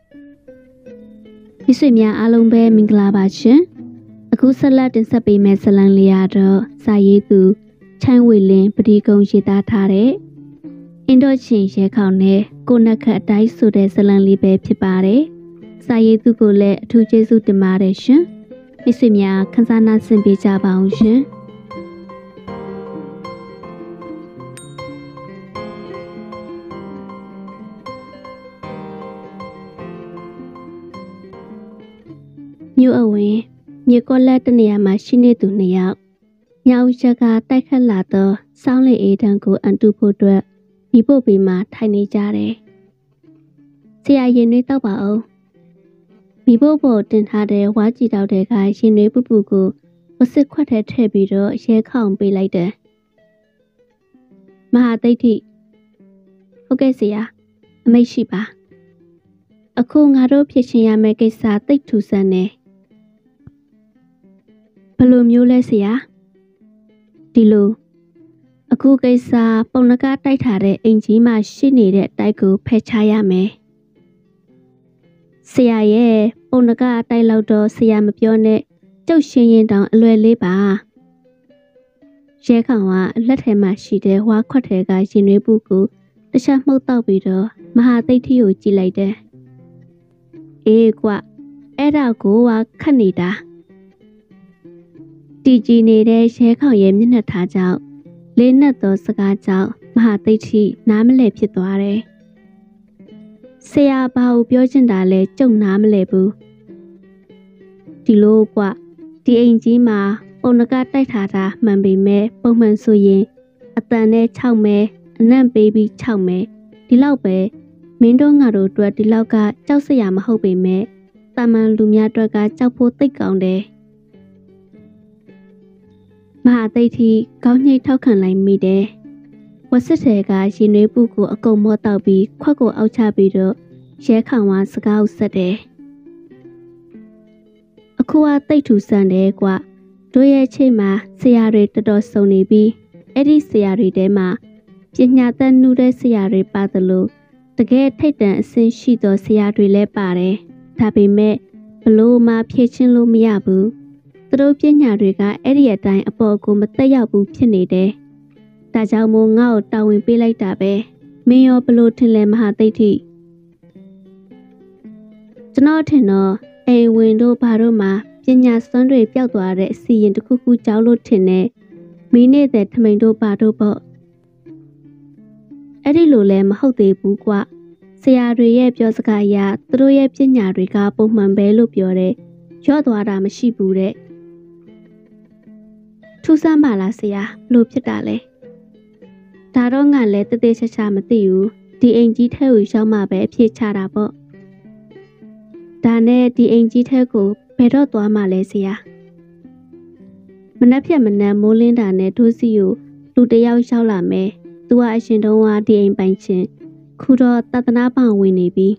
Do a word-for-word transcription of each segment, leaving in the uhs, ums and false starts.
မိတ်ဆွေများအားလုံးပဲမင်္ဂလာပါရှင်အခုဆက်လက်တင်ဆက်ပေးမယ့်ဇာတ်လမ်းလေးကတော့စာရေးသူချမ်းဝေလင်းပတိကုံရေးသားထားတဲ့အင်ဒိုချင်းရဲခေါင်နဲ့ကိုနက်ခတ်အတိုင်းဆိုတဲ့ဇာတ်လမ်းလေးပဲဖြစ်ပါတယ်စာရေးသူကိုလည်းအထူးကျေးဇူးတင်ပါတယ်ရှင်မိတ်ဆွေများခန်းစားနာဆင်ပေးကြပါအောင်ရှင်မြို့အဝင်မြေကောလက်တနေရာမှာရှိနေသူနှစ်ယောက်ညောင်ချက်ကတိုက်ခတ်လာသောစောင်းလေအေးတန်းကိုအန်တူဖို့အတွက်မိဖို့ပေမှာထိုင်နေကြတယ်။ဆရာရင်နှွေးတောက်ပါအောင်မိဖို့ပေါ်တင်ထားတဲ့ဝါးကြည့်တောက်တဲ့ကရင်နှွေးပူပူကိုဝစစ်ခွက်ထဲထည့်ပြီးတော့ရဲခေါင်ပေးလိုက်တယ်။မဟာသိဋ္ဌိဟုတ်ကဲ့ဆရာအမိတ်ရှိပါအခုငါတို့ဖြစ်ရှင်ရမယ့်ကိစ္စသိပ်ထူးဆန်းနေဘယ်လိုမျိုးလဲဆရာဒီလိုအခုကိစ္စပုံနကတိုက်ထားတဲ့အင်ကြီးမှရှိနေတဲ့တိုက်ကိုဖယ်ချရမယ်ဆရာရဲ့ပုံနကတိုက်လောက်တော့ဆရာမပြောနဲ့ကျုပ်ရှင်ရင်တောင်အလွယ်လေးပါရဲခေါင်ကလက်ထဲမှာရှိတဲ့ဝါခွက်ထဲကရင်နွေးပူကိုတစ်ချက်မှုတ်တောက်ပြီးတော့မဟာသိဋ္ဌိကိုကြည့်လိုက်တယ်အေးကွအဲ့ဒါကိုကခတ်နေတာတီကြည်နေတဲ့ရဲခေါင်ရဲ့မျက်နှာထားကြောင့်လေးနက်သောစကားကြောင့်မဟာသိဋ္ဌိနားမလည်ဖြစ်သွားတယ်ဆရာဘာကိုပြောချင်တာလဲကြုံနားမလဲဘူးဒီလိုကွဒီအိမ်ကြီးမှာပုံနကတိုက်ထားတာမှန်ပေမဲ့ပုံမှန်ဆိုရင်အတန်နဲ့ခြောက်မဲအနံ့ပေးပြီးခြောက်မဲဒီလောက်ပဲမင်းတို့ငါတို့အတွက်ဒီလောက်ကကြောက်စရာမဟုတ်ပေမဲ့တာမန်လူများအတွက်ကကြောက်ဖို့သိပ်ကောင်းတယ်မဟာသိဋ္ဌိကောင်းညှိထောက်ခံလိုက်မိတယ်ဝစစ်ထဲကရင်နွေးပူကိုအကုန်မော့တောက်ပြီးခွက်ကိုအောက်ချပြီးတော့ရဲခေါင်ဝါစကားကိုဆက်တယ်အခုကသိပ်ထူဆန်းတယ်ကွတို့ရဲ့ချိတ်မှာဆရာတွေတော်တော်စုံနေပြီးအဲ့ဒီဆရာတွေထဲမှာပညာတတ်နှူးတဲ့ဆရာတွေပါသလိုတကယ်ထိတ်တန့်အဆင့်ရှိသောဆရာတွေလည်းပါတယ်ဒါပေမဲ့ဘလို့မှဖြည့်ချင်းလို့မရဘူးသူတို့ပညာတွေကအဲ့ဒီအတိုင်းအပေါ်ကိုမတက်ရောက်ဘူးဖြစ်နေတယ်ဒါကြောင့်မို့ငါ့ကိုတာဝန်ပေးလိုက်တာပဲမင်းရောဘလို့ထင်လဲမဟာသိဋ္ဌိကျွန်တော်ထင်တော့အိမ်ဝင်တို့ဘာတို့မှာပညာစွမ်းတွေပျောက်သွားတဲ့အစီရင်တစ်ခုခုကြောက်လို့ထင်တယ်မင်းနေတဲ့ထမိန်တို့ဘာတို့ပေါ့အဲ့ဒီလိုလည်းမဟုတ်သေးဘူးကွဆရာတွေရဲ့ပြောစကားအရသူတို့ရဲ့ပညာတွေကပုံမှန်ပဲလို့ပြောတယ်ရော့သွားတာမရှိဘူးတဲ့ထူးဆန်းပါလားဆရာလို့ဖြစ်တာလဲဒါတော့ငါလည်းတသေးချာချာမသိဘူးဒီအိမ်ကြီးထဲကိုရောက်မှပဲအဖြစ်ချတာပေါ့ဒါနဲ့ဒီအိမ်ကြီးထဲကိုဘယ်တော့သွားမှလဲဆရာမနှက်ဖြတ်မနှက်မိုးလင်းတာနဲ့ဒိုးစီကိုလူတယောက်ရောက်လာမယ်သူကအရှင်တုံးကဒီအိမ်ပိုင်ရှင်ခုတော့တသနာပောင်ဝင်နေပြီ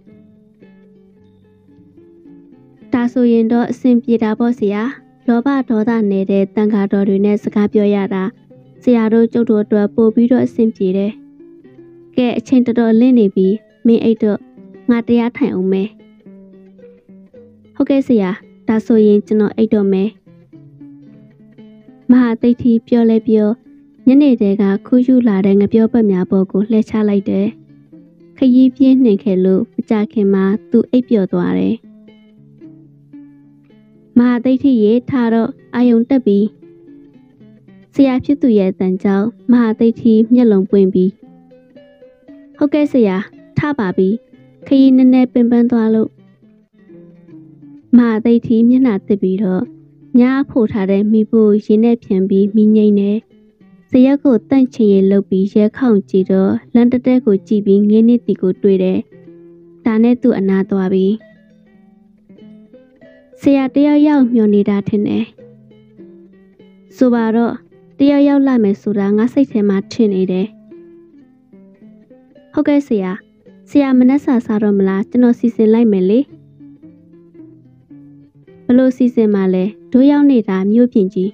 ဒါဆိုရင်တော့အဆင်ပြေတာပေါ့ဆရာလောဘဒေါသနေတဲ့တန်ခါတော်တွေနဲ့စကားပြောရတာဆရာတို့ကျုပ်တို့အတွက်ပို့ပြီးတော့အဆင်ပြေတယ်ကဲအချိန်တော်တော်လင့်နေပြီမင်းအိတ်တော့ငါတရားထိုင်အောင်မယ်ဟုတ်ကဲ့ဆရာဒါဆိုရင်ကျွန်တော်အိတ်တော့မယ်မဟာသိဋ္ဌိပြောလဲပြောညနေတည်းကခူးယူလာတဲ့ငပြောပတ်များပေါ်ကိုလှည့်ချလိုက်တယ်ခရီးပြင်းနှင်ခဲ့လို့မကြခင်မှာသူအိပ်ပျော်သွားတယ်မဟာသိဋ္ဌိရေထားတော့အာယုံတက်ပြီးဆရာဖြစ်သူရဲ့တန်ကြောင့်မဟာသိဋ္ဌိမျက်လုံးပွင့်ပြီးဟုတ်ကဲ့ဆရာထားပါပြီခရီးနည်းနည်းပင်ပန်းသွားလို့မဟာသိဋ္ဌိမျက်နှာတစ်ပြီးတော့ညားဖို့ထားတဲ့မိဖို့ရင်းနဲ့ဖြန်ပြီးမိငိမ့်နေဇရက်ကိုတန့်ချင်ရလုပ်ပြီးရဲခေါင်ကြည့်တော့လန်တတဲကိုကြည့်ပြီးငင်းနေတီကိုတွေ့တယ်ဒါနဲ့သူ့အနာသွားပြီးဆရာတယောက်ယောက်မျောနေတာထင်တယ်ဆိုပါတော့တယောက်ယောက်လာမယ်ဆိုတာငါစိတ်ထဲမှာထင်နေတယ်ဟုတ်ကဲ့ဆရာဆရာမနှက်စာစားတော့မလားကျွန်တော်စီစဉ်လိုက်မယ်လေဘလို့စီစဉ်မှလဲတို့ရောက်နေတာမြို့ပြင်ကြီး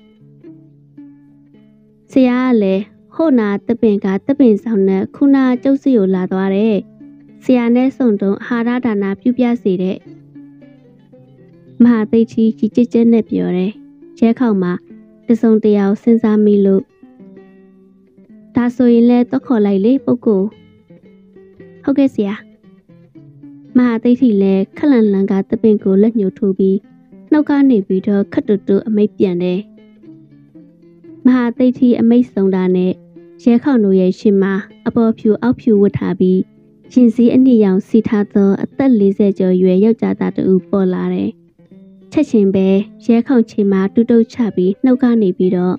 ဆရာကလည်းဟိုနာတပင်ကတပင်ဆောင်နဲ့ခုနာကျုပ်စီကိုလာသွားတယ်ဆရာနဲ့ဆုံတုံးအာဟာရဒါနာပြုပြစေတဲ့မဟာသိတ်ကြီးကြီးကျစ်ကျစ်နဲ့ပြောတယ်ရဲခေါင်မှာတစုံတရာစဉ်းစားမိလို့ဒါဆိုရင်လည်းတော့ခေါ်လိုက်လေပုဂ္ဂိုလ်ဟုတ်ကဲ့ဆရာမဟာသိတ်ကြီးလည်းခက်လန်လန်ကတပင်ကိုလက်ညှိုးထိုးပြီးနှုတ်ကနေပြီးတော့ခတ်တူတူအမိတ်ပြန်တယ်မဟာသိတ်ကြီးအမိတ်ဆုံးတာနဲ့ရဲခေါင်တို့ရဲ့ရှင်မှာအပေါ်ဖြူအောက်ဖြူဝတ်ထားပြီးရင်စည်းအနည်းရောင်စီထားသောအသက်၄၀ကျော်ရွယ်ယောက်ျားသားတူပေါ်လာတယ်ချက်ချင်းပဲရဲခေါင်ချီမှာတူတုတ်ချပြီးနှုတ်ကနေပြီးတော့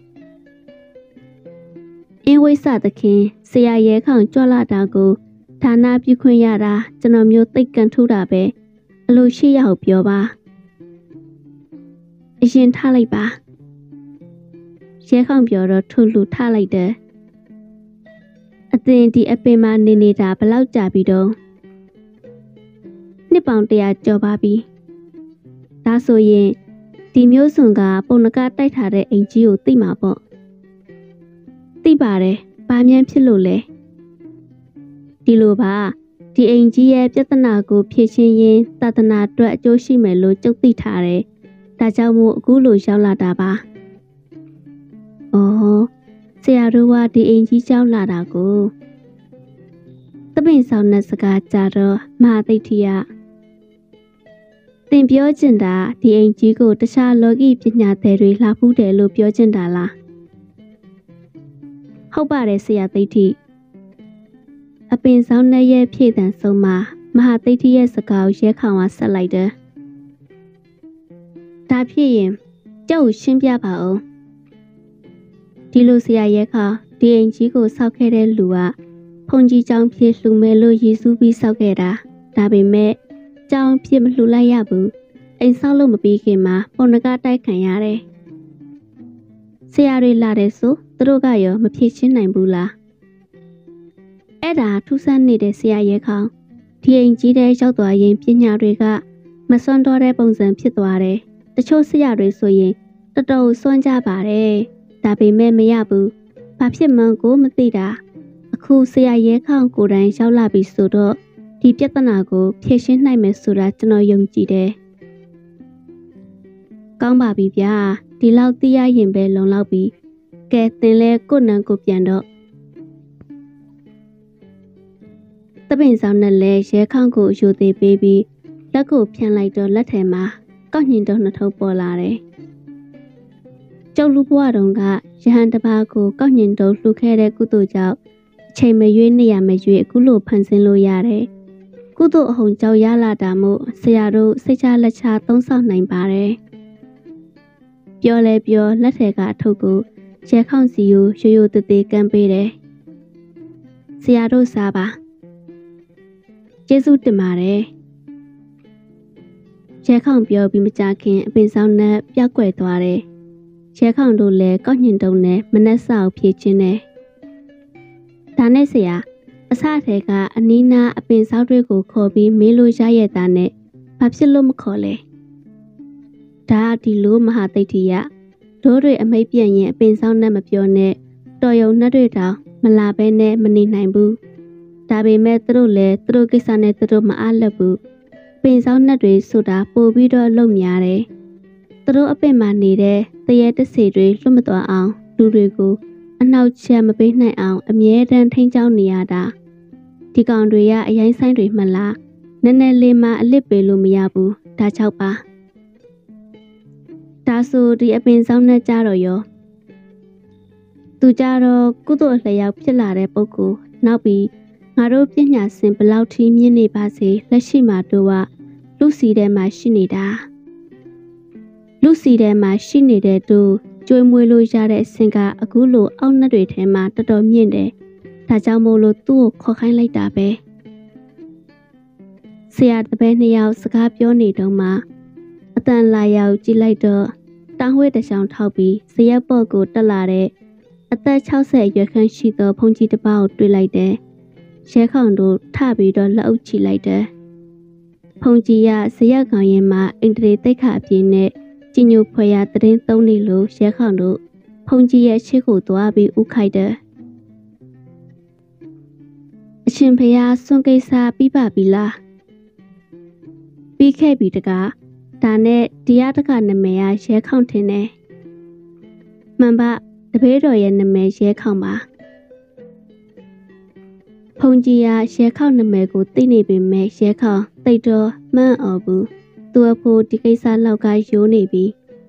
အင်းဝိဆသခင်ဆရာရဲခေါင်ကြွလာတာကိုဌာနပြုခွင့်ရတာကျွန်တော်မျိုးသိတ်ကန်ထူတာပဲအလိုရှိရအောင်ပြောပါအရင်ထားလိုက်ပါရဲခေါင်ပြောတော့ထူလူထားလိုက်တယ်အသင်ဒီအပင်မှာနေနေတာဘလောက်ကြာပြီတော့နှစ်ပေါင်တရာကျော်ပါပြီဒါဆိုရင်ဒီမျိုးစွန်ကပုံနကတိုက်ထားတဲ့အိမ်ကြီးကိုသိမှာပေါ့သိပါတယ်ဘာမှန်းဖြစ်လို့လဲဒီလိုပါဒီအိမ်ကြီးရဲ့ပြဿနာကိုဖြေရှင်းရင်းသာသနာအတွက်အကျိုးရှိမယ်လို့ကြုံသိထားတယ်ဒါကြောင့်မို့အခုလိုရောက်လာတာပါအော်ဆရာတို့ကဒီအိမ်ကြီးကြောင်းလာတာကိုသပင်ဆောင်တဲ့စကားကြတော့မဟာသိတ်ထီကသင်ပြောချင်တာဒီအိမ်ကြီးကိုတခြားလောကီပညာသည်တွေလှဖူးတယ်လို့ပြောချင်တာလားဟုတ်ပါတယ်ဆရာသိတ်ထီအပင်ဆောင်တဲ့ရဲ့ဖြည့်တန်ဆုံးမှာမဟာသိတ်ထီရဲ့စကားကိုရဲခေါင်ကဆက်လိုက်တယ်ဒါဖြစ်ရင်ကြောက်ရှင်းပြပါဦးဒီလိုဆရာရဲခါဒီအိမ်ကြီးကိုစောက်ခဲ့တဲ့လူကဖုန်ကြီးကျောင်းဖြစ်လှူမယ်လို့ရည်စူးပြီးစောက်ခဲ့တာဒါပေမဲ့ကျောင်းဖြစ်မလှူလိုက်ရဘူးအိမ်ဆောက်လို့မပြီးခင်မှာပုံနကတိုက်ခံရတယ်ဆရာတွေလာတယ်ဆိုသူတို့ကရောမဖြေရှင်းနိုင်ဘူးလားအဲ့ဒါထူးဆန်းနေတဲ့ဆရာရဲခေါဒီအိမ်ကြီးတဲ့ရောက်သွားရင်ပညာတွေကမစွန့်တော့တဲ့ပုံစံဖြစ်သွားတယ်တချို့ဆရာတွေဆိုရင်တော်တော်စွန့်ကြပါတယ်ဒါပေမဲ့မရဘူးဘာဖြစ်မှန်းကိုမသိတာအခုဆရာရဲခေါင်ကိုယ်တိုင်ရောက်လာပြီဆိုတော့ဒီပြဿနာကိုဖြေရှင်းနိုင်မယ်ဆိုတာကျွန်တော်ယုံကြည်တယ်ကောင်းပါပြီဗျာဒီလောက်သိရရင်ပဲလုံလောက်ပြီကဲသင်လဲကိုနန်းကိုပြန်တော့တပင်ဆောင်နဲ့လဲရဲခေါင်ကိုယူသေးပေးပြီးလက်ကိုဖြန့်လိုက်တော့လက်ထဲမှာကောက်ညင်တော့နှစ်ထုပ်ပေါ်လာတယ်ကျုပ်လူဘွားတော်ကရဟန်တပါးကိုကောက်ညင်တုံးလှူခဲ့တဲ့ကုသိုလ်ကြောင့်အချိန်မရွေးနေရမရွေးအခုလိုဖန်ဆင်းလို့ရတယ်။ကုသိုလ်အဟုန်ကြောင့်ရလာတာမို့ဆရာတို့စိတ်ချလက်ချသုံးဆောင်နိုင်ပါတယ်။ပြောလဲပြောလက်ထက်ကအထုပ်ကိုရဲခေါင်စီကိုရိုးရိုးသေးသေးကမ်းပေးတယ်။ဆရာတို့စားပါ။ကျေးဇူးတင်ပါတယ်။ရဲခေါင်ပြောပြီးမကြခင်အပင်ဆောင်နဲ့ပြောက်ကွယ်သွားတယ်။ရဲခေါင်တို့လည်းကောက်ညင်တုံနဲ့မနှက်ဆောက်ဖြည့်ချင်းနဲ့ဒါနဲ့ဆရာအစထဲကအနီးနားအပင်ဆောက်တွေကိုခေါ်ပြီးမေးလို့ရရဲ့တာနဲ့ဘာဖြစ်လို့မခေါ်လဲဒါဒီလိုမဟာသိတ်ထီရဒိုးတွေအမိတ်ပြန့်ရင်အပင်ဆောက်နဲ့မပြောနဲ့တော်ယုံနှက်တွေတောင်မလာဘဲနဲ့မနေနိုင်ဘူးဒါပေမဲ့သူတို့လည်းသူတို့ကိစ္စနဲ့သူတို့မအားလက်ဘူးပင်ဆောက်နှက်တွေဆိုတာပို့ပြီးတော့လုံများတယ်သူတို့အပင်မှာနေတဲ့တရေတစီတွေလွတ်မသွားအောင်လူတွေကိုအနောက်ချက်မပေးနိုင်အောင်အမြဲတမ်းထိန်းကျောင်းနေရတာဒီကောင်တွေကအရင်ဆိုင်တွေမှလားနည်းနည်းလေးမှအလစ်ပေးလို့မရဘူးဒါကြောင့်ပါဒါဆိုဒီအပင်ဆောင်နဲ့ကြတော့ရောသူကြတော့ကုသိုလ်အလျောက်ဖြစ်လာတဲ့ပုဂ္ဂိုလ်နောက်ပြီးငါတို့ပညာရှင်ဘလောက်ထိမြင့်နေပါစေလက်ရှိမှာတို့ကလူစီထဲမှာရှိနေတာလူစီထဲမှာရှိနေတဲ့တို့ကျွေးမွေးလို့ရတဲ့အဆင့်ကအခုလိုအောက်နှက်တွေထဲမှာတော်တော်မြင့်တယ်ဒါကြောင့်မို့လို့သူ့ကိုခေါ်ခိုင်းလိုက်တာပဲဆရာတပည့်နှစ်ယောက်စကားပြောနေတော့မှအတန်လာရောက်ကြည့်လိုက်တော့တောင်ဝဲတစ်ချောင်းထောက်ပြီးဇရက်ပေါ်ကိုတက်လာတဲ့အသက်၆၀အရွယ်ခန့်ရှိသောဘုန်းကြီးတစ်ပါးကိုတွေ့လိုက်တယ်ရဲခေါင်တို့ထပြီးတော့လက်အုပ်ချလိုက်တယ်ဘုန်းကြီးကဇရက်ကောင်ရင်မှာအင်တရီတိတ်ခအပြင်းနဲ့ကြီးညိုဖွယ်ရသတင်းသုံးနေလို့ရဲခေါင်တို့ဖုန်ကြီးရဲ့ရှေ့ကိုသွားပြီးဥခိုက်တယ်အအရှင်ဖျားစွန့်ကိစ္စပြီးပါပြီလားပြီးခဲ့ပြီတကားဒါနဲ့တရားတကနာမည်ရရဲခေါန့်ထင်တယ်မှန်ပါတပည့်တော်ရဲ့နာမည်ရဲခေါန့်ပါဖုန်ကြီးကရဲခေါန့်နာမည်ကိုသိနေပေမဲ့ရဲခေါန့်သိတော့မှန်းအော်ဘူးသူအဖိုးဒီကိစ္စလောက်ကရိုးနေပြီ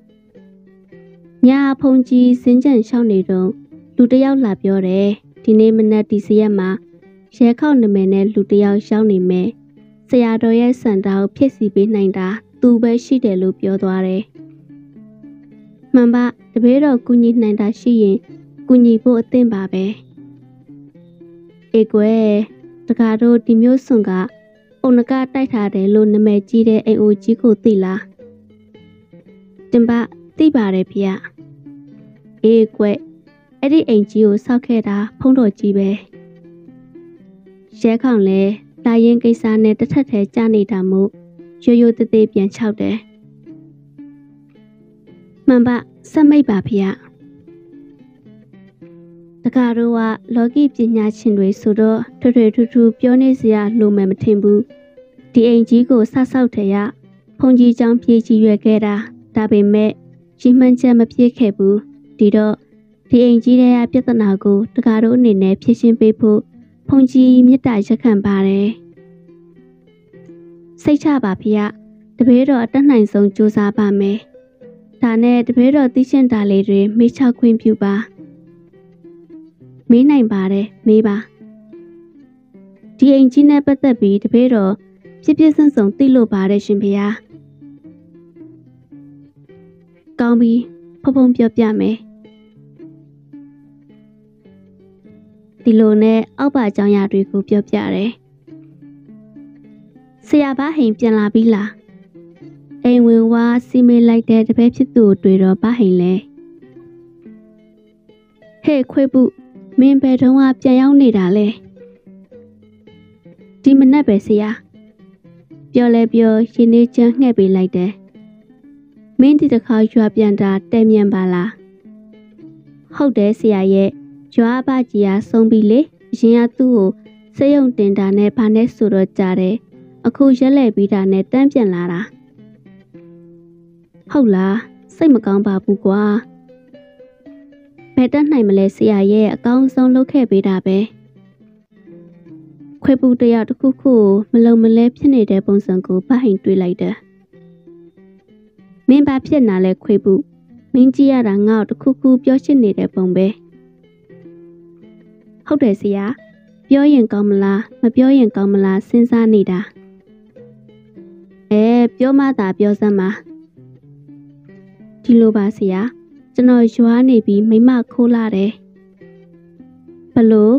ညာဖုန်ကြီးစင်းကြံရှောင်းနေတော့လူတယောက်လာပြောတယ်ဒီနေ့မနက်ဒီစရက်မှာရဲခေါန့်နာမည်နဲ့လူတယောက်ရှောင်းနေမယ်ဆရာတော်ရဲ့စံတာကိုဖြစ်စီပေးနိုင်တာသူပဲရှိတယ်လို့ပြောသွားတယ်မှန်ပါတပည့်တော်ကူညီနိုင်တာရှိရင်ကူညီဖို့အသင့်ပါပဲအေကွယ်တကားတို့ဒီမျိုးစွန်ကအုံနကတိုက်ထားတယ်လို့နာမည်ကြီးတဲ့အိမ်အိုကြီးကိုသိလားတင်ပါသိပါတယ်ဖေ။အေးကွယ်အဲ့ဒီအိမ်ကြီးကိုစောက်ခဲ့တာဖုံးတော်ကြီးပဲရဲခေါင်လဲလာရင်ကိစ္စနဲ့တစ်ထက်ထဲကြားနေတာမို့ရိုးရိုးသေးသေးပြန်ချောက်တယ်မှန်ပါစက်မိတ်ပါဖေ။တကားတို့ကလောကီပညာရှင်တွေဆိုတော့ထွထွထူးထူးပြောနေစရာလိုမယ်မထင်ဘူးဒီအိမ်ကြီးကိုဆဆောက်ထရဖုန်ကြီးကျောင်းပြေးကြီးရွယ်ခဲ့တာဒါပေမဲ့ရီမှန်းချက်မပြေခဲ့ဘူးဒီတော့ဒီအိမ်ကြီးရဲ့ပြဿနာကိုတကားတို့အနေနဲ့ဖြေရှင်းပေးဖို့ဖုန်ကြီးမြစ်တာရက်ခံပါတယ်စိတ်ချပါဖေ။တပည့်တော်အတက်နိုင်ဆုံးကြိုးစားပါမယ်ဒါနဲ့တပည့်တော်သိရှင်းတာလေးတွေမေးချခွင့်ပြုပါမေးနိုင်ပါတယ်မေးပါဒီအိမ်ကြီးနဲ့ပတ်သက်ပြီးတပည့်တော်ပြည့်ပြည့်စုံစုံသိလို့ပါတယ်ရှင်ဖေ။ကောင်းပြီဖုံဖုံပြောပြမယ်ဒီလိုနဲ့အောက်ပါအကြောင်းအရာတွေကိုပြောပြတယ်ဆရာဘာဟိန်ပြန်လာပြီလားအိမ်ဝင်ဝါစီမေးလိုက်တဲ့တပည့်ဖြစ်သူတွေတော့ဘာဟိန်လဲဟဲ့ခွေးပုမင်းဘယ်တော့မှပြန်ရောက်နေတာလဲဒီမနက်ပဲဆရာပြောလဲပြောရှင်နေချမ်းငှက်ပေးလိုက်တယ်မင်းဒီတစ်ခါရွာပြန်တာတဲမြန်ပါလားဟုတ်တယ်ဆရာရဲ့ရွာဘကြီးကဆုံးပြီလေအရင်ကသူ့ကိုစေယုံတင်တာနဲ့ဘာနဲ့ဆိုတော့ကြားတယ်အခုရက်လဲပြီးတာနဲ့တန်းပြန်လာတာဟုတ်လားစိတ်မကောင်းပါဘူးကွာဘယ်တက်နိုင်မလဲဆရာရဲ့အကောင်းဆုံးလုပ်ခဲ့ပေးတာပဲခွေပူတယောက်တစ်ခုခုမလုံမလဲဖြစ်နေတဲ့ပုံစံကိုဗဟိန်တွေးလိုက်တယ်မင်းဘာဖြစ်နာလဲခွေပူမင်းကြည့်ရတာငါ့ကိုတစ်ခုခုပြောရှင်းနေတဲ့ပုံပဲဟုတ်တယ်ဆရာပြောရင်ကောင်းမလားမပြောရင်ကောင်းမလားစဉ်းစားနေတာအဲပြောမှသာပြောစမ်းပါဒီလိုပါဆရာကျွန်တော်ရွာနေပြီးမိမခိုးလာတယ်ဘလို့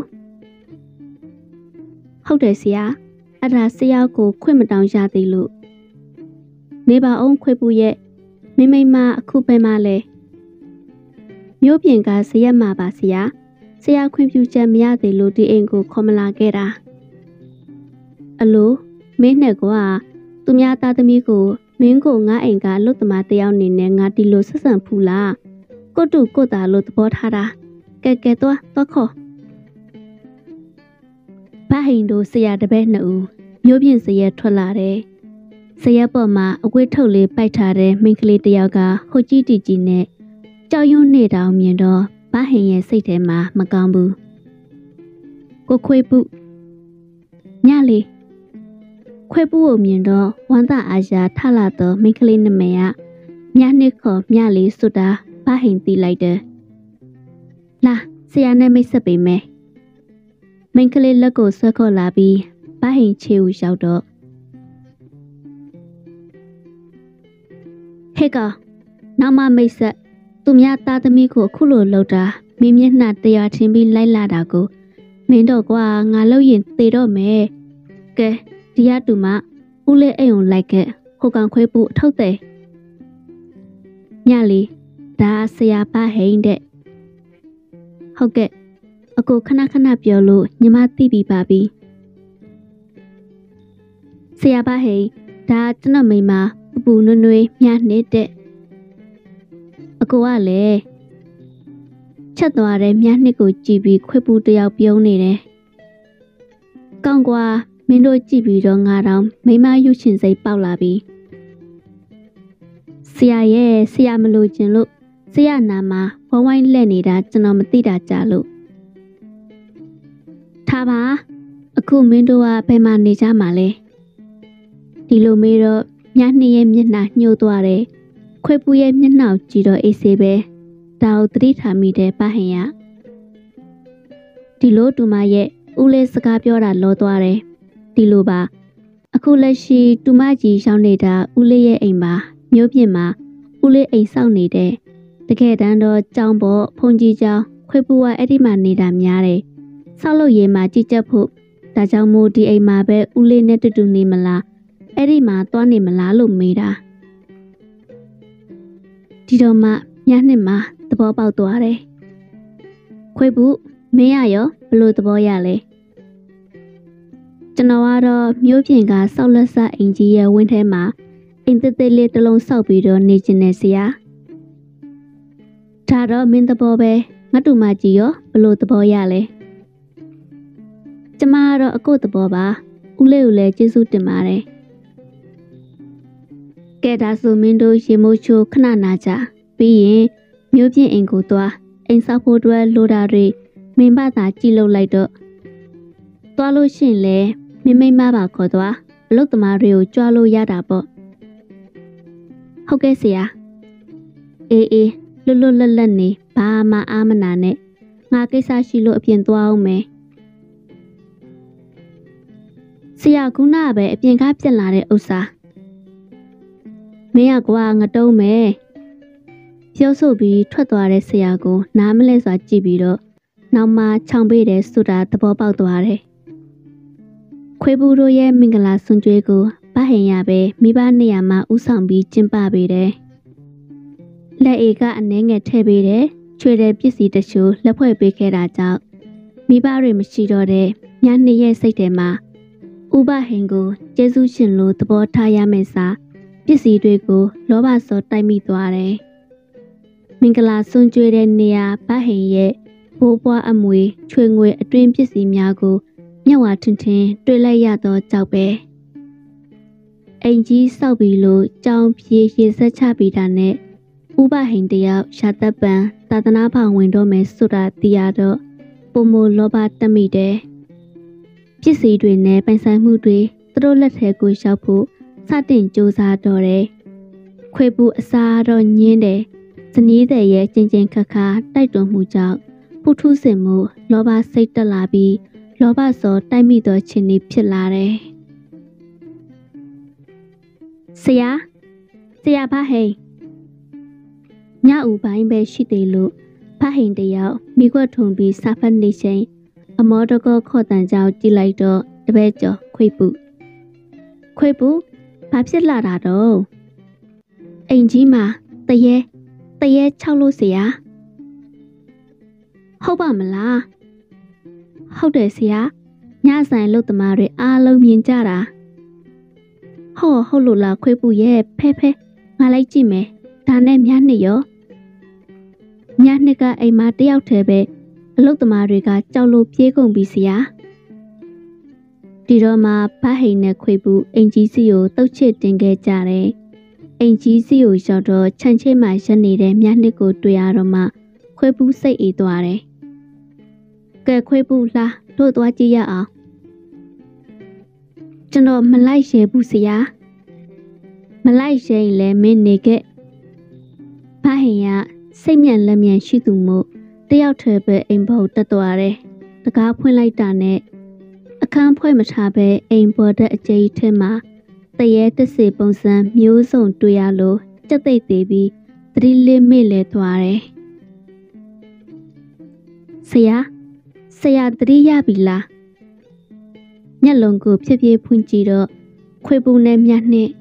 ဟုတ်တယ်ဆရာအဲ့ဒါဆရာကိုခွင့်မတောင်းရသေးလို့နေပါအောင်ခွေပူရဲ့မိမိမအခုပဲမှလဲမျိုးပြင်ကဇရက်မှာပါဆရာဆရာခွင့်ပြုချက်မရသေးလို့ဒီအိမ်ကိုခေါ်မလာခဲ့တာအလိုမင်းနဲ့ကသူများသားသမီးကိုမင်းကိုငါအိမ်ကလွတ်သမားတယောက်နေနဲ့ငါဒီလိုဆက်ဆံဖူးလားကိုတူကိုတာလို့သဘောထားတာကဲကဲတော့တော့ခေါ်ဗဟိန်တို့ဆရာတပည့်နှစ်ဦးမျိုးပြင်ဇရက်ထွက်လာတယ်ဇရက်ပေါ်မှာအဝတ်ထုတ်လေးပိုက်ထားတဲ့မိန်းကလေးတယောက်ကဟိုကြီးတီကြီးနဲ့ကြောက်ရွံ့နေတောင်မြင်တော့ဗဟိန်ရဲ့စိတ်ထဲမှာမကောင်းဘူးကိုခွေပုညလေးခွေပုကိုမြင်တော့ဝမ်းသာအားရထလာတော့မိန်းကလေးနာမည်ကမြနှစ်ခေါ်မြလေးဆိုတာဗဟိန်သိလိုက်တယ်လာဆရာနဲ့မိတ်ဆက်ပေးမယ်မိန်းကလေးလက်ကိုဆွဲခေါ်လာပြီးဗဟိန်ချေဦးရောက်တော့ဟဲ့ကောင်နောက်မှမိတ်ဆက်သူများသားသမီးကိုအခုလိုလှုပ်တာမင်းမျက်နှာတရားချင်းပြီးလိုက်လာတာကိုမင်းတော့ကွာငါလို့ရင်သေတော့မယ်ကဲဒီရတူမဦးလေးအိမ်ကိုလိုက်ခဲ့ဟိုကောင်ခွေးပူအထုတ်တယ်ညလေးဒါဆရာဗဟိန်တဲ့ဟုတ်ကဲ့အကိုခဏခဏပြောလို့ညီမသိပြီးပါပြီဆရာဗဟိန်ဒါကျွန်တော်မိမပူပူနွေ့နွေ့မြနေတဲ့ အကိုကလည်းချက်သွားတဲ့မြတ်နှစ်ကိုကြည့်ပြီးခွေပူတယောက်ပြုံးနေတယ်ကောင်းကွာမင်းတို့ကြည့်ပြီးတော့ငါတော့မိမယူချင်စိတ်ပေါက်လာပြီဆရာရဲ့ဆရာမလို့ခြင်းလို့ဆရာနာမှာဝဝိုင်းလက်နေတာကျွန်တော်မသိတာကြလို့ထားပါအခုမင်းတို့ကဘယ်မှာနေကြမှာလဲဒီလိုမေးတော့မြတ်နှစ်ရဲ့မျက်နှာညှို့သွားတယ်ခွေပူရဲ့မျက်နှာကြည့်တော့အေးဆေးပဲဒါကိုသတိထားမိတယ်ပဟင်ရဒီလိုတူမရဲ့ဦးလေးစကားပြောတာလောသွားတယ်ဒီလိုပါအခုလက်ရှိတူမကြီးရှောင်းနေတာဦးလေးရဲ့အိမ်မှာမျိုးပြင်မှာဦးလေးအိမ်ဆောက်နေတယ်တကယ်တမ်းတော့ကြောင်ပေါ်ဖုန်ကြီးကြောင်ခွေပူကအဲ့ဒီမှာနေတာများတယ်ဆောက်လို့ရေးမှာကြည်ချက်ဖို့ဒါကြောင့်မို့ဒီအိမ်မှာပဲဦးလေးနဲ့တူတူနေမလားအဲ့ဒီမှာသွားနေမလားလို့မေးတာဒီတော့မှညနှစ်မှာသဘောပေါက်သွားတယ်ခွေပူမင်းရရောဘလို့သဘောရလဲကျွန်တော်ကတော့မျိုးပြင်ကဆောက်လက်ဆအိမ်ကြီးရဲ့ဝင်းထဲမှာအိမ်သေးသေးလေးတစ်လုံးဆောက်ပြီးတော့နေကျင်နေစရာဒါတော့မင်းသဘောပဲငါတူမကြီးရောဘလို့သဘောရလဲကျမကတော့အကိုသဘောပါဦးလေးကိုလည်းကျေးဇူးတင်ပါတယ်ကဲဒါဆိုမင်းတို့ရေမိုးချိုးခဏနာကြပြီးရင်မျိုးပြင်အိမ်ကိုသွားအိမ်ဆောက်ဖို့အတွက်လိုတာတွေမင်းဘာသာကြည့်လို့လိုက်တော့သွားလို့ရှိရင်လေမင်းမိမပါခေါ်သွားအလုပ်သမားတွေကိုကြွားလို့ရတာပေါ့ဟုတ်ကဲ့ဆရာအေးအေးလွတ်လွတ်လပ်လပ်နေဘာမှအားမနာနဲ့ငါကိစ္စရှိလို့အပြင်သွားအောင်မယ်ဆရာခုနကပဲအပြင်ကပြက်လာတဲ့ဥစ္စာမင်းကကွာငတုံးမယ်ပြောဆိုပြီးထွက်သွားတဲ့ဆရာကိုနားမလဲစွာကြည့်ပြီးတော့နောက်မှခြောင်ပေးတယ်ဆိုတာသဘောပေါက်သွားတယ်ခွေးဘူးတို့ရဲ့မင်္ဂလာဆွန်ကျွေးကိုဗဟင်ရပဲမိဘနေရာမှာဥဆောင်ပြီးကျင်းပပေးတယ်လက်အေကအနှဲငယ်ထည့်ပေးတယ်ချွေတဲ့ပစ္စည်းတချို့လက်ဖွဲ့ပေးခဲ့တာကြောင့်မိဘတွေမရှိတော့တဲ့ညနှစ်ရဲ့စိတ်ထဲမှာဥပဟင်ကိုကျေးဇူးရှင်လို့သဘောထားရမယ်စာပစ္စည်းတွေကိုလောဘစောတိုက်မိသွားတယ်မင်္ဂလာဆွန်ကျွေးတဲ့နေရာဗဟင်ရဲ့ဘိုးဘွားအမွေချွေငွေအတွင်းပစ္စည်းများကိုမျက်ဝါထင်ထင်တွေ့လိုက်ရတော့ကြောက်ပဲအိမ်ကြီးဆောက်ပြီးလို့ကြောင်ပြေးရေဆက်ချပြီးတာနဲ့ဥပဟိန်တယောက်ရှာသက်ပံသာသနာ့ဘောင်ဝင်တော့မယ်ဆိုတာသိရတော့ပုံမလောဘတက်မိတယ်ပစ္စည်းတွေနဲ့ပိုင်ဆိုင်မှုတွေသူတို့လက်ထဲကိုရောက်ဖို့စတင်စူးစမ်းတော့တယ်ခွေပူအစားတော့ညင်းတယ်ဇနီးတဲ့ရဲ့ကျင်ကျင်ခါခါတိုက်တွန်းမှုကြောင့်ဖုထုစင်မှုလောဘစိတ်တက်လာပြီးလောဘစောတိုက်မိသောခြင်းတွေဖြစ်လာတယ်ဆရာဆရာဖဟိန်ညဦးပိုင်းပဲရှိသေးလို့ဖဟိန်တယောက်မိခွက်ထုံပြီးစာဖတ်နေချိန်အမောတကောခေါ်တန်ကြောင်ကြည့်လိုက်တော့တပည့်ကျော်ခွေပူခွေပူဘာဖြစ်လာတာတော့အိမ်ကြီးမှာတရေတရေ၆လို့ဆရာဟုတ်ပါမလားဟုတ်တယ်ဆရာညဆိုင်လုတ်သမားတွေအားလုံးမြင်ကြတာဟောဟုတ်လို့လားခွေးပူရဲ့ဖဲဖဲငါလိုက်ကြည့်မယ်ဒါနဲ့မြနှစ်ရောမြနှစ်ကအိမ်မှာတယောက်တည်းပဲအလုတ်သမားတွေကကြောက်လို့ပြေးကုန်ပြီဆရာဒီတော့မှဗဟိန်နဲ့ခွေးပူအိမ်ကြီးစီကိုတုတ်ချစ်တင်ခဲ့ကြတယ်အိမ်ကြီးစီကိုရောက်တော့ခြံချဲမှရက်နေတဲ့မြနှစ်ကိုတွေ့ရတော့မှခွေးပူစိတ်အေးသွားတယ်ကဲခွေးပူလားတို့သွားကြည့်ရအောင်ကျွန်တော်မလိုက်ရဲဘူးဆရာမလိုက်ရဲရင်လည်းမင်းနေခဲ့ဖဟင်ကစိတ်မြန်လက်မြန်ရှိသူမို့တယောက်တည်းပဲအိမ်ပေါ်တက်သွားတယ်တကားဖွင့်လိုက်တာနဲ့အခန်းဖွဲ့မထားပဲအိမ်ပေါ်တဲ့အကျဉ်းထဲမှာတရေတစေပုံစံမျိုးစုံတွေ့ရလို့ကြက်သိပ်သေးပြီးသတိလေးမေ့လဲသွားတယ်ဆရာဆရာသတိရပြီလားညက်လုံးကိုဖြည်းဖြည်းဖွင့်ကြည့်တော့ခွေပူနဲ့မြတ်နဲ့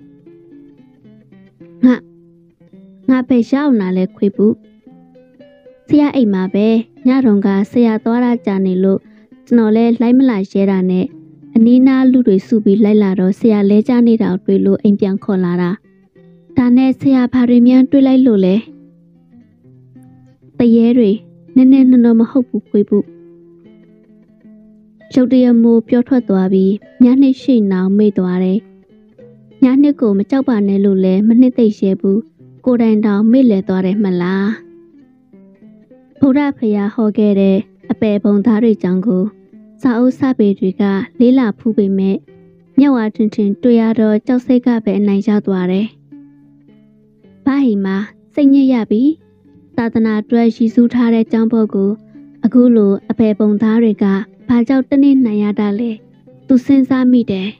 ငါငါပဲရောက်လာလဲခွေပူဆရာအိမ်မှာပဲညတုန်းကဆရာသွားတာကြာနေလို့ကျွန်တော်လဲလိုက်မလာရဲတာနဲ့အနီးနားလူတွေစုပြီးလိုက်လာတော့ဆရာလဲကြနေတာတွေ့လို့အိမ်ပြန်ခေါ်လာတာဒါနဲ့ဆရာဘာတွေများတွေ့လိုက်လို့လဲတရေတွေနည်းနည်းနော်နော်မဟုတ်ဘူးခွေပူရုတ်တရက်မိုးပြောထွက်သွားပြီးညနှစ်ရှိနောင်မိတ်သွားတယ်။ညနှစ်ကိုမကြောက်ပါနဲ့လို့လည်းမနှစ်သိပ်ရဲဘူး။ကိုတိုင်တောင်မိလဲသွားတယ်မလား။ဘုရားဖရာဟောခဲ့တဲ့အပယ်ပုံသားတွေကြောင့်ကိုစာအုပ်စာပေတွေကလေးလာဖူးပေမဲ့မြတ်ဝါထွန်းထွန်းတွေ့ရတော့ကြောက်စိတ်ကပဲအနိုင်ရသွားတယ်။ဘာဟိမှာစိတ်ညစ်ရပြီ။သာသနာအတွက်ရည်စူးထားတဲ့ကျောင်းဘုတ်ကိုအခုလိုအပယ်ပုံသားတွေကဘာကြောင့်တနေ့နိုင်ရတာလဲသူစဉ်းစားမိတယ်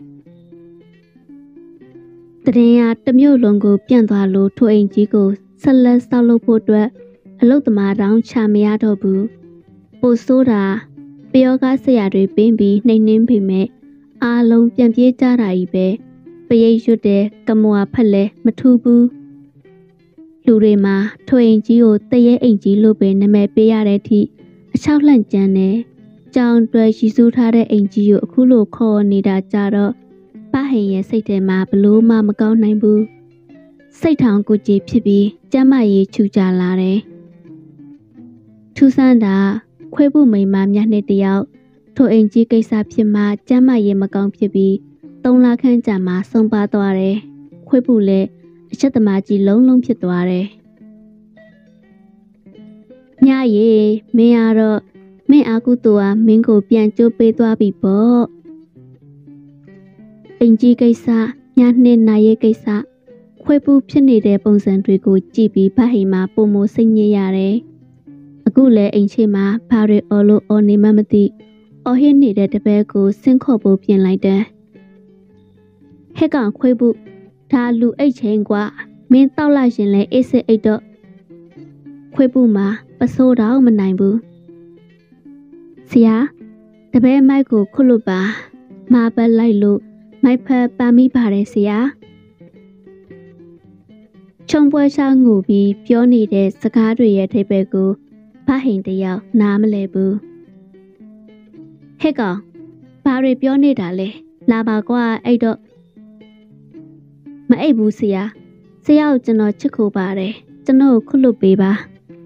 ။တရင်ရတမျိုးလုံးကိုပြန့်သွားလို့ထိုအိမ်ကြီးကိုဆက်လက်ဆောက်လုပ်ဖို့အတွက်အလုတ်သမားတောင်ချမရတော့ဘူး။ပိုဆိုးတာပျောကားဆရာတွေပင်းပြီးနှိမ်နှင်းပေမဲ့အားလုံးပြန်ပြေးကြတာကြီးပဲပရိတ်ရွတ်တဲ့ကမွာဖက်လဲမထူးဘူးလူတွေမှာထွေအိမ်ကြီးကိုတရဲအိမ်ကြီးလို့ပဲနာမည်ပေးရတဲ့အထိအချောက်လှန့်ကြမ်းတယ်ကြောင်တွေရည်စူးထားတဲ့အိမ်ကြီးကိုအခုလိုခေါ်နေတာကြတော့ပဟိန်ရဲ့စိတ်ထဲမှာဘလို့မှမကောင်းနိုင်ဘူးစိတ်ထောင်ကိုကြည်ဖြစ်ပြီးကျမ်းမာရေးချူကြလာတယ်ထူးဆန်းတာခွေးပုမိန်မမြတ်နှစ်တယောက်ထိုအိမ်ကြီးကိစ္စဖြစ်မှကျမ်းမာရေးမကောင်းဖြစ်ပြီးသုံးလခန့်ကြာမှဆုံးပါသွားတယ်ခွေးပုလည်းအချက်သမားကြီးလုံးလုံးဖြစ်သွားတယ်ညရေမင်းကတော့မင်းအာကုတူကမင်းကိုပြန်ကြိုးပေးသွားပြီပေါ့အိမ်ကြီးကိစ္စညနှစ်နာရေးကိစ္စခွေးပုဖြစ်နေတဲ့ပုံစံတွေကိုကြည့်ပြီးဗဟိမှာပုံမစိတ်ညစ်ရတယ်အခုလည်းအိမ်ချိမှာဘာတွေအော်လို့အော်နေမှမသိအော်ဟစ်နေတဲ့တပည့်ကိုဆင့်ခေါ်ဖို့ပြင်လိုက်တယ်ဟဲ့ကောင်ခွေးပုဒါလူအိတ်ချင်းကွာမင်းတောက်လိုက်ရင်လဲအေးစစ်အိတ်တော့ခွေးပုမှာပစိုးတော့မနိုင်ဘူးဆရာတပည့်မိုက်ကိုခုလို့ပါမာပတ်လိုက်လို့မိုက်ဖက်ပါမိပါတယ်ဆရာခြုံပွဲချငူပြီးပြောနေတဲ့စကားတွေရဲ့ထိပ်ပဲကိုဖဟိန်တယောက်နားမလဲဘူးဟဲ့ကောင်ဘာတွေပြောနေတာလဲလာပါကွာအဲ့တော့မအိပ်ဘူးဆရာဆရာကိုကျွန်တော်ချစ်ခိုးပါတယ်ကျွန်တော်ခုလွတ်ပေးပါ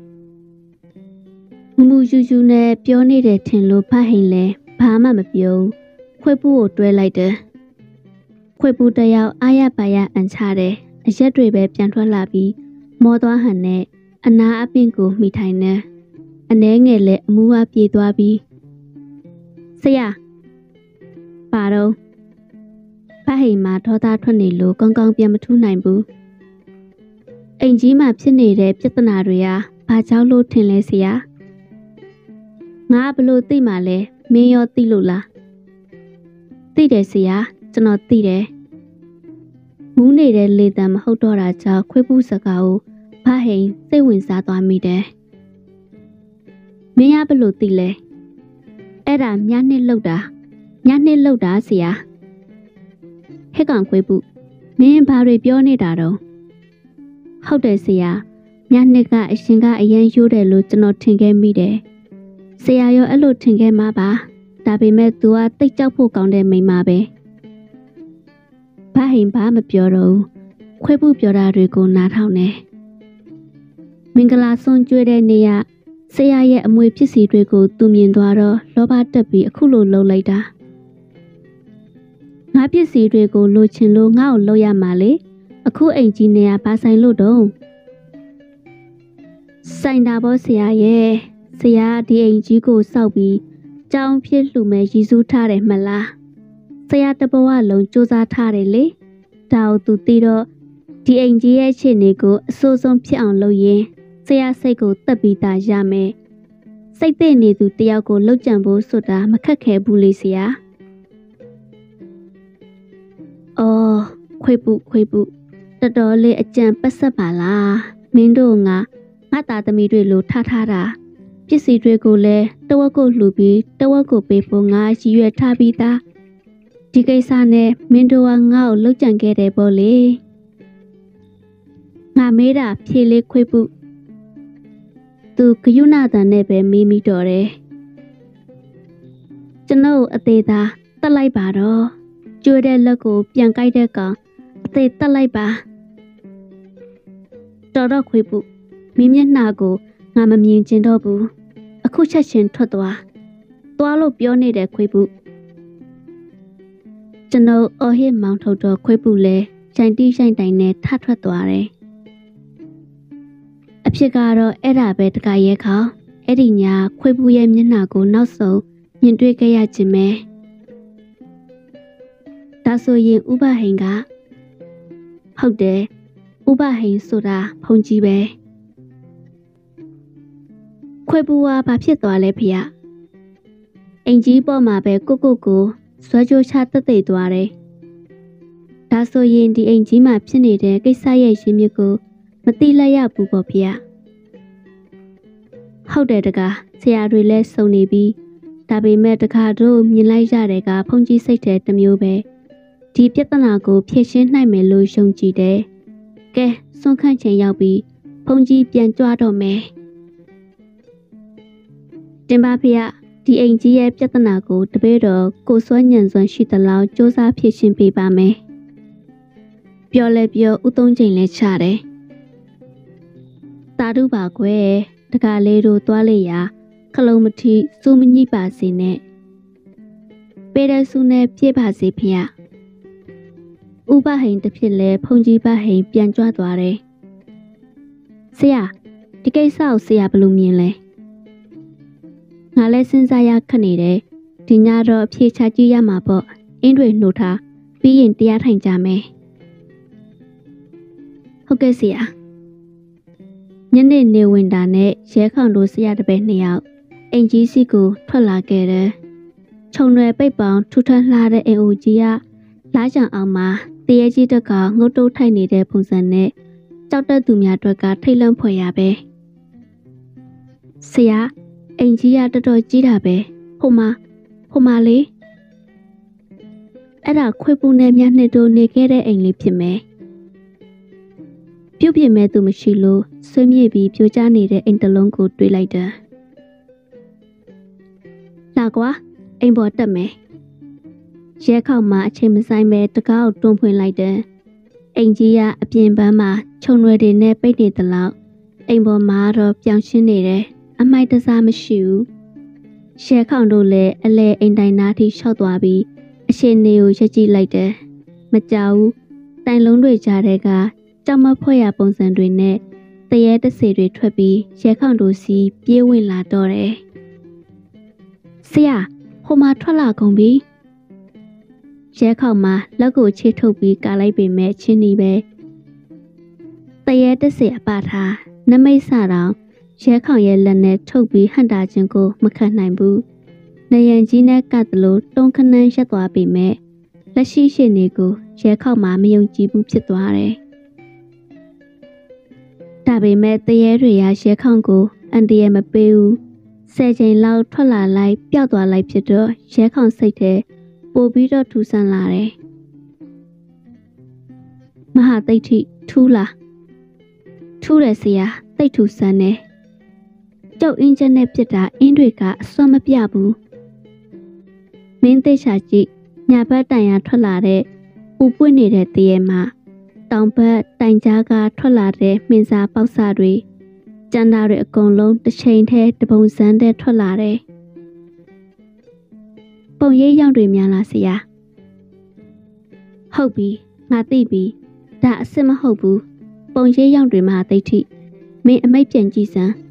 မူမူယူယူနဲ့ပြောနေတဲ့ထင်လို့ဖဟိန်လဲဘာမှမပြောခွေးပူကိုတွဲလိုက်တယ်ခွေးပူတယောက်အားရပါရအန်ချတယ်အရက်တွေပဲပြန်ထွက်လာပြီးမောသွားဟန်နဲ့အနာအပင်ကိုမိထိုင်နေအနှဲငယ်လဲအမူအပြေးသွားပြီးဆရာပါတော့ဖဟိန်မှာဒေါသထွက်နေလို့ကောင်းကောင်းပြန်မထူးနိုင်ဘူးအိမ်ကြီးမှာဖြစ်နေတဲ့ပြဿနာတွေဟာဘာကြောင့်လို့ထင်လဲဆရာငါဘလို့သိမှလဲမင်းရောသိလို့လားသိတယ်ဆရာကျွန်တော်သိတယ်မူးနေတဲ့လေတံမဟုတ်တော့တာကြောင့်ခွေးပူးစကားကိုဖဟိန်စိတ်ဝင်စားသွားမိတယ်မင်းရဘလို့သိလဲအဲ့ဒါညနှစ်လောက်တာညနှစ်လောက်တာဆရာဟဲ့ကောင်ခွေးပုမင်းဘာတွေပြောနေတာတော့ဟုတ်တယ်ဆရာညနှစ်ကအရှင်ကအရန်ရိုးတယ်လို့ကျွန်တော်ထင်ခဲ့မိတယ်ဆရာရောအဲ့လိုထင်ခဲ့မှာပါဒါပေမဲ့ तू ကတိတ်ကြောက်ဖို့ကောင်းတဲ့မိန်းမပဲဘာဟိန်ဘာမပြောတော့ခွေးပုပြောတာတွေကိုနားထောင်နေမင်္ဂလာဆွန်ကျွေးတဲ့နေ့ကဆရာရဲ့အမွေဖြစ်စီတွေကိုသူမြင်သွားတော့လောဘတက်ပြီးအခုလိုလှုပ်လိုက်တာငါပစ္စည်းတွေကိုလိုချင်လို့ငါ့ကိုလှုပ်ရမှာလေအခုအိမ်ကြီးနေရဘာဆိုင်လို့တော့ဆိုင်တာပေါ့ဆရာရဲ့ဆရာဒီအိမ်ကြီးကိုစောက်ပြီးကြောင်ဖြစ်လှူမဲ့ရည်စူးထားတယ်မလားဆရာတဘဝလုံးစူးစမ်းထားတယ်လေဒါကိုသူသိတော့ဒီအိမ်ကြီးရဲ့အခြေအနေကိုအဆိုးဆုံးဖြစ်အောင်လုပ်ရင်ဆရာစိတ်ကိုတက်ပြီးသားရမယ်စိတ်သိနေသူတယောက်ကိုလှုပ်ကြံဖို့ဆိုတာမခက်ခဲဘူးလေဆရာအော်ခွေးပုခွေးပုတော်တော်လေးအကြံပတ်ဆက်ပါလားမင်းတို့ငါငါသားသမီးတွေလိုထားထားတာပစ္စည်းတွေကိုလည်းတဝက်ကိုလှူပြီးတဝက်ကိုပေးဖို့ငါရည်ရွယ်ထားပြီးသားဒီကိစ္စနဲ့မင်းတို့ကငါ့ကိုလှုပ်ကြံခဲ့တယ်ပေါ့လေငါမေးတာဖြေလေးခွေးပုသူဂယုဏတန်နဲ့ပဲမေးမိတော့တယ်ကျွန်ုပ်အသေးသားတက်လိုက်ပါတော့ကျွေးတဲ့လက်ကိုပြန်ကိုက်တဲ့ကောင်အသေးတက်လိုက်ပါတော်တော့ခွေးပုမင်းမျက်နှာကိုငါမမြင်ကျင်တော့ဘူးအခုချက်ချင်းထွက်သွားသွားလို့ပြောနေတဲ့ခွေးပုကျွန်ုပ်အော်ဟစ်မောင်းထုတ်တော့ခွေးပုလည်းရှိုင်တိရှိုင်တိုင်နဲ့ထထွက်သွားတယ်အဖြစ်ကတော့အဲ့ဒါပဲတကရဲ့ခေါအဲ့ဒီညာခွေးပုရဲ့မျက်နှာကိုနောက်ဆုံးမြင်တွေ့ခဲ့ရခြင်းပဲဒါဆိုရင်ဥပဟိန်ကဟုတ်တယ်ဥပဟိန်ဆိုတာဖုန်ကြီးပဲခွေးပုကဘာဖြစ်သွားလဲဖေ။အိမ်ကြီးပေါ်မှာပဲကိုကိုကိုဆွဲကြိုးချတက်သိသွားတယ်။ဒါဆိုရင်ဒီအိမ်ကြီးမှာဖြစ်နေတဲ့ကိစ္စရဲ့ရင်းမြစ်ကိုမသိလိုက်ရဘူးပေါ့ဖေ။ဟုတ်တယ်တကားဆရာတွေလည်းစုံနေပြီးဒါပေမဲ့တကားတို့မြင်လိုက်ရတဲ့ကဖုန်ကြီးစိတ်တဲ့တစ်မျိုးပဲဒီပြဿနာကိုဖြေရှင်းနိုင်မယ်လို့ယုံကြည်တယ်။ကဲစွန့်ခန့်ချိန်ရောက်ပြီးဖုန်ကြီးပြန်ကြွတော့မယ်။တင်ပါဖေ။ဒီအိမ်ကြီးရဲ့ပြဿနာကိုတပည့်တော်ကိုစွမ်းညံစွမ်းရှိသလောက်စ조사ဖြေရှင်းပေးပါမယ်။ပြောလဲပြောဥသုံးချိန်လဲချတယ်။တာတုပါကွယ်တကားလေးတို့သွားလေရာခလုံးမထီစူးမညိပါစေနဲ့။ပေရစုနဲ့ပြည့်ပါစေဖေ။ဥပဟိန်တစ်ဖြစ်လဲဖုန်ကြီးပဟိန်ပြန်ကြွသွားတယ်။ဆရာဒီကိစ္စကိုဆရာဘယ်လိုမြင်လဲ။ငါလည်းစဉ်းစားရခက်နေတယ်ဒီညတော့အဖြေချကြည့်ရမှာပေါ့အင်းတွေနှုတ်ထားပြီးရင်တရားထိုင်ကြမယ်ဟုတ်ကဲ့ဆရာညနေနေဝင်တာနဲ့ရဲခေါင်တို့ဆရာတပည့်နှစ်ယောက်အိမ်ကြီးစီကိုထွက်လာခဲ့တယ်ခြုံရွယ်ပိတ်ပေါင်းထူထပ်လှတဲ့အိမ်အိုကြီးကလားချံအောင်မှာတရေကြီးတက်ကငုတ်တုတ်ထိုက်နေတဲ့ပုံစံနဲ့ကြောက်တဲ့သူများအတွက်ကထိတ်လန့်ဖွယ်ရပဲဆရာအိမ်ကြီးကတော်တော်ကြီးတာပဲဟိုမှာဟိုမှာလေအဲ့ဒါခွေးပူနဲ့မြနှစ်တို့နေခဲ့တဲ့အိမ်လေးဖြစ်မယ်ပြုတ်ပြမဲ့သူမရှိလို့ဆွေးမြေ့ပြီးပြိုကျနေတဲ့အိမ်တစ်လုံးကိုတွေးလိုက်တယ်လာကွာအိမ်ပေါ်တက်မယ်ရဲခေါက်မှာအချိန်မဆိုင်ပဲတကားကိုတွန်းဖွင့်လိုက်တယ်အိမ်ကြီးကအပြင်ပန်းမှာခြုံရွယ်တွေနဲ့ပိတ်နေသလောက်အိမ်ပေါ်မှာတော့ပြောင်းရှင်းနေတယ်အမိုက်တစားမရှိဘူးရဲခေါင်တို့လည်းအလဲအိမ်တိုင်နားထိရှောက်သွားပြီးအရှင်နေကိုရက်ကြည့်လိုက်တယ်မကြောက်ဘူးတိုင်လုံးတွေကြားတဲ့ကကြောက်မဖွက်ရပုံစံတွေနဲ့တရေတစေတွေထွက်ပြီးရဲခေါင်တို့စီပြေးဝင်လာတော့တယ်ဆရာဟိုမှာထွက်လာကုန်ပြီရဲခေါင်မှာလက်ကိုချေထုတ်ပြီးကာလိုက်ပေမဲ့ချင်းနီပဲတရေတစေအပထားနမိတ်ဆတော့ရဲခေါင်ရဲ့လက်နဲ့ထုတ်ပြီးဟန်တာခြင်းကိုမခံနိုင်ဘူး။နေရန်ကြီးနဲ့ကတ်တလို့တုံးခနန်းရက်သွားပေမဲ့လက်ရှိရှိနေကိုရဲခေါင်မှာမယုံကြည်ဘူးဖြစ်သွားတယ်။ဒါပေမဲ့တရေတွေရရဲခေါင်ကိုအန်တရမပေးဘူး။ဆယ်ချိန်လောက်ထွက်လာလိုက်ပျောက်သွားလိုက်ဖြစ်တော့ရဲခေါင်စိတ်ထဲပိုပြီးတော့ထူဆန်းလာတယ်။မဟာသိဋ္ဌိထူးလားထူးတယ်ဆရာသိဋ္ဌူဆန်းတယ်ကျုပ်အင်းချက်နဲ့ပြစ်တာအင်းတွေကအစွမ်းမပြဘူးမင်းသိချာကြည့်ညာဘက်တိုင်ရထွက်လာတဲ့ပူပွင့်နေတဲ့တရေမှာတောင်ဘက်တိုင်ကြားကထွက်လာတဲ့မှင်စာပေါက်စာတွေကျန်တာတွေအကုန်လုံးတစ်ချိန်တည်းတပုံစံတည်းထွက်လာတယ်ပုံရိပ်ရောက်တွေများလားဆရာဟုတ်ပြီငါသိပြီဒါအစ်စ်မဟုတ်ဘူးပုံရိပ်ရောက်တွေမှာသိဋ္ဌိမင်းအမိတ်ပြန်ကြည့်စမ်း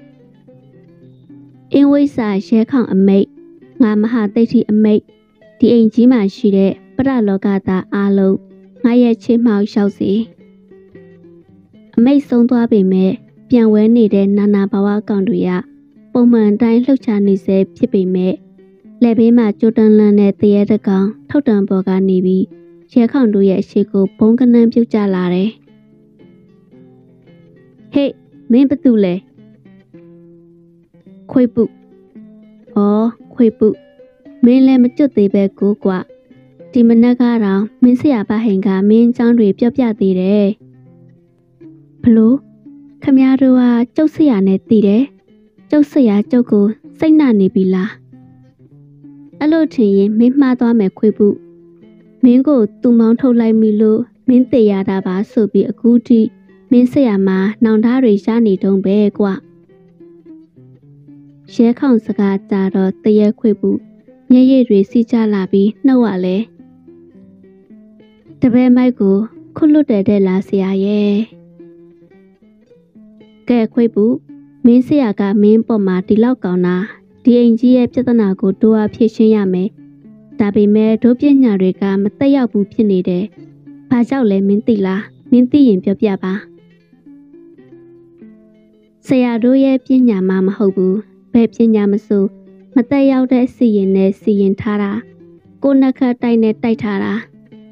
အင်းဝိစာရဲခေါင်အမိတ်ငါမဟာသိဋ္ဌိအမိတ်ဒီအိမ်ကြီးမှာရှိတဲ့ပရလောကသားအားလုံးငါရဲ့ချစ်မှောက်လျှောက်စီအမိတ်ဆုံးသွားပေမဲ့ပြန်ဝဲနေတဲ့နာနာဘဝကောင်တွေကပုံမှန်တိုင်းလှုပ်ရှားနေစေဖြစ်ပေမဲ့လက်ဘေးမှာကြိုတန်းလန်းတဲ့တရေတကောင်ထောက်တံပေါ်ကနေပြီးရဲခေါင်တို့ရဲ့အရှိကိုဘုံကနန်းပြုတ်ကျလာတယ်ဟေ့မင်းဘသူလဲခွေပုအော်ခွေပုမင်းလည်းမကျွတ်သေးပဲကိုကွာဒီမနက်ကတော့မင်းဆရာပဟိန်ကမင်းအကြောင်းတွေပြောပြသေးတယ်ဘလို့ခမရတို့ကကျုပ်ဆရာနဲ့တည်တယ်ကျုပ်ဆရာကျုပ်ကိုစိတ်နာနေပြီလားအဲ့လိုထင်ရင်မင်းမှားသွားမယ်ခွေပုမင်းကိုသူ့မောင်းထုတ်လိုက်ပြီလို့မင်းတေရတာပါဆိုပြီးအခုထိမင်းဆရာမှာနောင်သားတွေရှားနေတုံးပဲကွာရဲခေါင်စကားကြတော့တရက်ခွေပူမျက်ရည်တွေစီးကျလာပြီးနှုတ်ရလဲတပည့်မိုက်ကိုခွလွတ်တယ်တဲ့လားဆရာရဲ့ကဲခွေပူမင်းဆရာကမင်းပေါ်မှာဒီလောက်ကောင်းတာဒီအိမ်ကြီးရဲ့ပြဿနာကိုတို့အဖြစ်ရှင်းရမယ်ဒါပေမဲ့တို့ပညာတွေကမတက်ရောက်ဘူးဖြစ်နေတယ်ဘာကြောင့်လဲမင်းသိလားမင်းသိရင်ပြောပြပါဆရာတို့ရဲ့ပညာမှမဟုတ်ဘူးဘယ်ပညာမဆိုမတက်ရောက်တဲ့စီရင်နဲ့စီရင်ထားတာကိုနှက်ခတ်တိုက်နဲ့တိုက်ထားတာ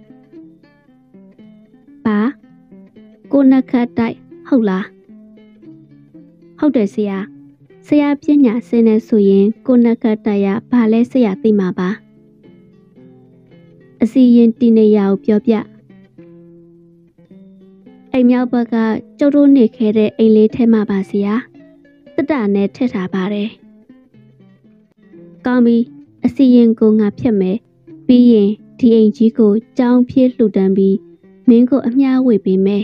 ပါကိုနှက်ခတ်တိုက်ဟုတ်လားဟုတ်တယ်ဆရာဆရာပညာစင်းနေဆိုရင်ကိုနှက်ခတ်တိုက်ရဘာလဲဆရာသိမှာပါအစီရင်တီနေရကိုပြောပြအိမ်မြောက်ဘက်ကကျုပ်တို့နေခဲ့တဲ့အိမ်လေးထဲမှာပါဆရာတက်တာနဲ့ထည့်ထားပါတယ်ကောင်းပြီအစီရင်ကိုငါဖြတ်မယ်ပြီးရင်ဒီအိမ်ကြီးကိုကြောင်းဖြစ်လှူဒန်းပြီးမင်းကိုအမျှဝေပေးမယ်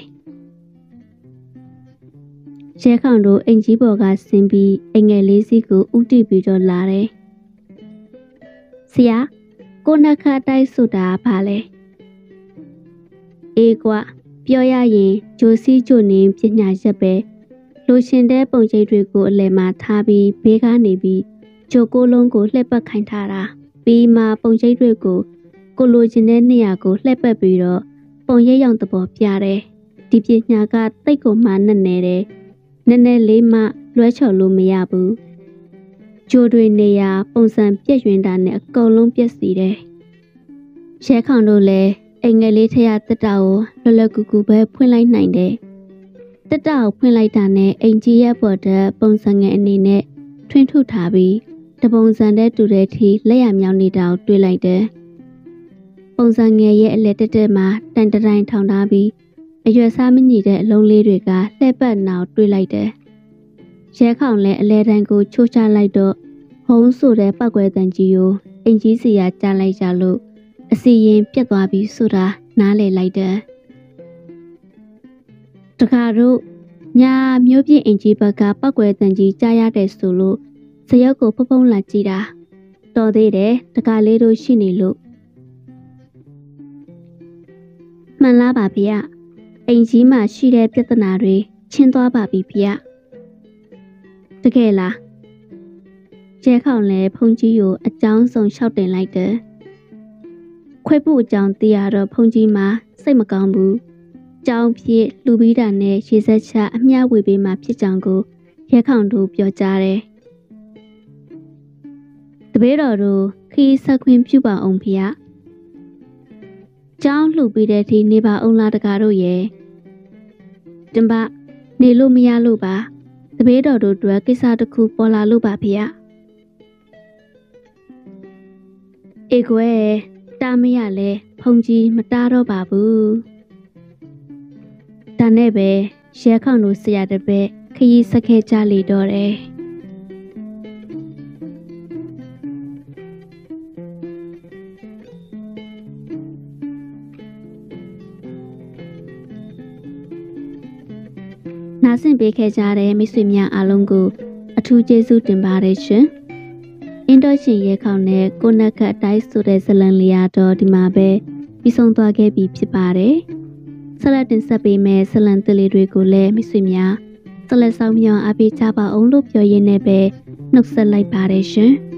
ရဲခေါင်တို့အိမ်ကြီးပေါ်ကဆင်းပြီးအိမ်ငယ်လေးစီးကိုဥတီပြီးတော့လာတယ်ဆရာကိုနှက်ခတ်တိုက်ဆိုတာဘာလဲအေးကွာပြောရရင်ဂျိုစီဂျိုနင်းပညာရက်ပဲလိုရှင်တဲ့ပုံရိပ်တွေကိုအလယ်မှာထားပြီးဘေးကနေပြီးဂျိုကိုလုံးကိုလှည့်ပတ်ခိုင်းထားတာပြီးမှပုံရိပ်တွေကိုကိုလိုချင်တဲ့နေရာကိုလှည့်ပတ်ပြီးတော့ပုံရိပ်ရောင်သဘောပြတယ်ဒီပညာကတိတ်ကိုမှနဲ့နေတယ်နည်းနည်းလေးမှလွှဲချော်လို့မရဘူးဂျိုတွေနေရာပုံစံပြည့်ရွှင်တာနဲ့အကုန်လုံးပြည့်စည်တယ်ရဲခေါင်တို့လည်းအိမ်ငယ်လေးထရတက်တာကိုလွယ်လွယ်ကူကူပဲဖွင့်လိုက်နိုင်တယ်တက်တာကိုဖွင့်လိုက်တာနဲ့အိမ်ကြီးရဲ့ပေါ်တဲ့ပုံစံငယ်အနေနဲ့ထွင်းထုထားပြီးတပုံစံတဲ့တူတဲ့ထိလက်ရမြောင်းနေတာကိုတွေ့လိုက်တယ်ပုံစံငယ်ရဲ့အလဲတက်တက်မှာတန်တတိုင်းထောင်ထားပြီးအရွယ်စားမညီတဲ့အလုံးလေးတွေကလှည့်ပတ်နောက်တွေ့လိုက်တယ်ရဲခေါင်လည်းအလဲတိုင်းကိုချိုးချလိုက်တော့ဟုံးဆိုတဲ့ပောက်ကွဲတန်ကြီးကိုအိမ်ကြီးစီကကြားလိုက်ကြလို့အစီရင်ပြတ်သွားပြီးဆိုတာနားလေလိုက်တယ်တခါတို့ညာမျိုးပြင်းအင်ကြီးဘက်ကပောက်ကွဲတန်ကြီးကြားရတဲ့ဆိုလို့ဇရုပ်ကိုဖုံဖုံလာကြည့်တာတော်သေးတယ်တခါလေးတို့ရှိနေလို့မှန်လားပါဗျာအိမ်ကြီးမှာရှိတဲ့ပြဿနာတွေချင်းသွားပါပြီဗျာတကယ်လားကျဲခေါင်လဲဖုန်ကြီးကိုအကြောင်းဆုံးလျှောက်တင်လိုက်တယ်ခွေးပုအကြောင်းသိရတော့ဖုန်ကြီးမှာစိတ်မကောင်းဘူးကြောင်းဖြစ်လူပြီးတာနဲ့ရေစက်ချအမျှဝေပေးမှဖြစ်ကြောင်းကိုရဲခေါင်တို့ပြောကြားတယ်တပည့်တော်တို့ခီးဆက်ခွင့်ပြုပါအောင်ဖေ။ကြောင်းလှူပြီးတဲ့ထိနေပါအောင်လားတကားတို့ရဲ့။တင်ပါနေလို့မရလို့ပါ။တပည့်တော်တို့အတွက်ကိစ္စတစ်ခုပေါ်လာလို့ပါဖေ။အေကွယ်တားမရလဲဖုန်ကြီးမတားတော့ပါဘူး။ဒါနဲ့ပဲရဲခေါင်တို့ဆရာတပည့်ခရီးဆက်ခဲ့ကြလေတော့တယ်။နားဆင်ပေးခဲ့ကြတဲ့မိတ်ဆွေများအားလုံးကိုအထူးကျေးဇူးတင်ပါတယ်ရှင်။အင်းတော်ရှင်ရဲခေါင်နဲ့ကိုနက်ခတ်တိုင်းဆိုတဲ့ဇလံလေးရတော့ဒီမှာပဲပြီးဆုံးသွားခဲ့ပြီဖြစ်ပါတယ်။ဆက်လက်တင်ဆက်ပေးမယ့်ဇလံသစ်လေးတွေကိုလည်းမိတ်ဆွေများဆက်လက်ဆောင်မြောင်အားပေးကြပါအောင်လို့ပြောရင်းနဲ့ပဲနှုတ်ဆက်လိုက်ပါတယ်ရှင်။